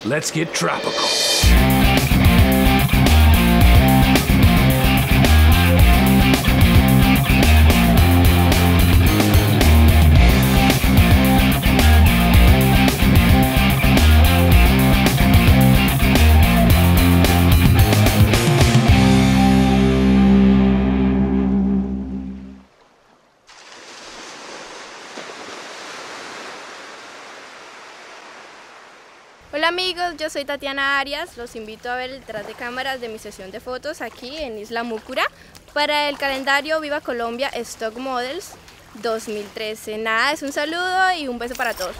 Let's get tropical. Hola amigos, yo soy Tatiana Arias, los invito a ver el detrás de cámaras de mi sesión de fotos aquí en Isla Mucura para el calendario Viva Colombia Stock Models 2013. Nada, es un saludo y un beso para todos.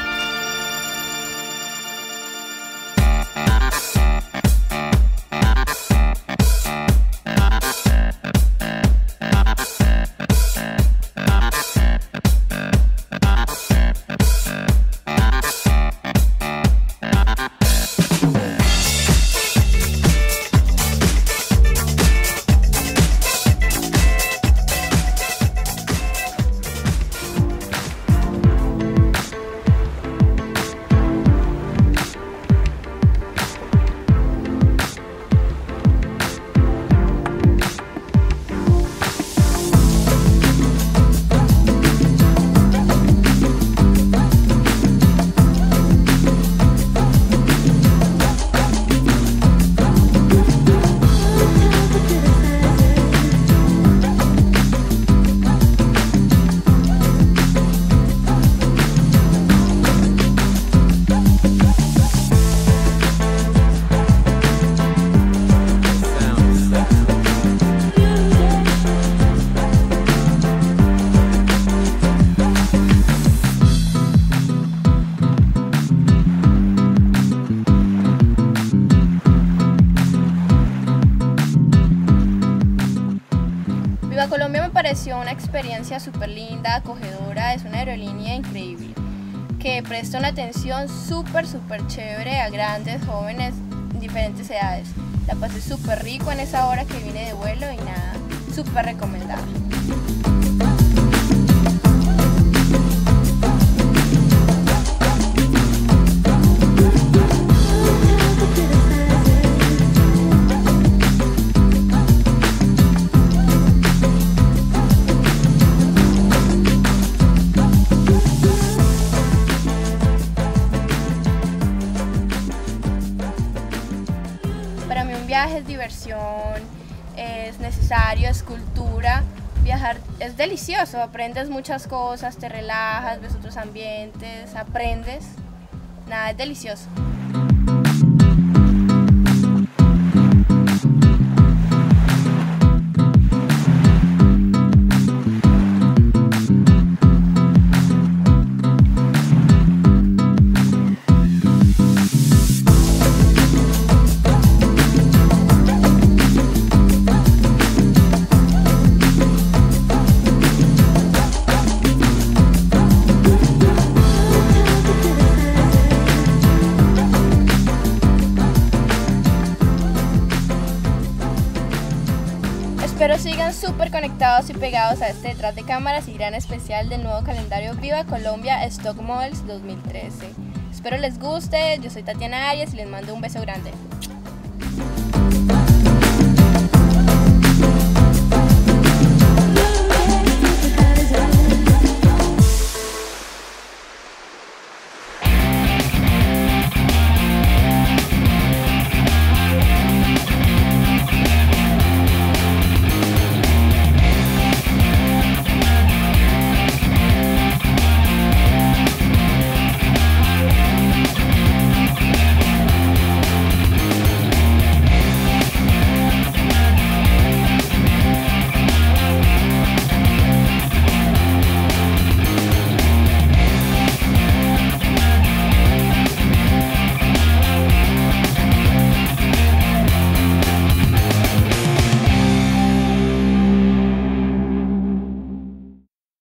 Viva Colombia me pareció una experiencia súper linda, acogedora, es una aerolínea increíble, que presta una atención súper chévere a grandes, jóvenes, diferentes edades. La pasé súper rico en esa hora que vine de vuelo y nada, súper recomendable. Para mí un viaje es diversión, es necesario, es cultura. Viajar es delicioso, aprendes muchas cosas, te relajas, ves otros ambientes, aprendes. Nada, es delicioso. Espero sigan súper conectados y pegados a este detrás de cámaras y gran especial del nuevo calendario Viva Colombia Stock Models 2013. Espero les guste, yo soy Tatiana Arias y les mando un beso grande.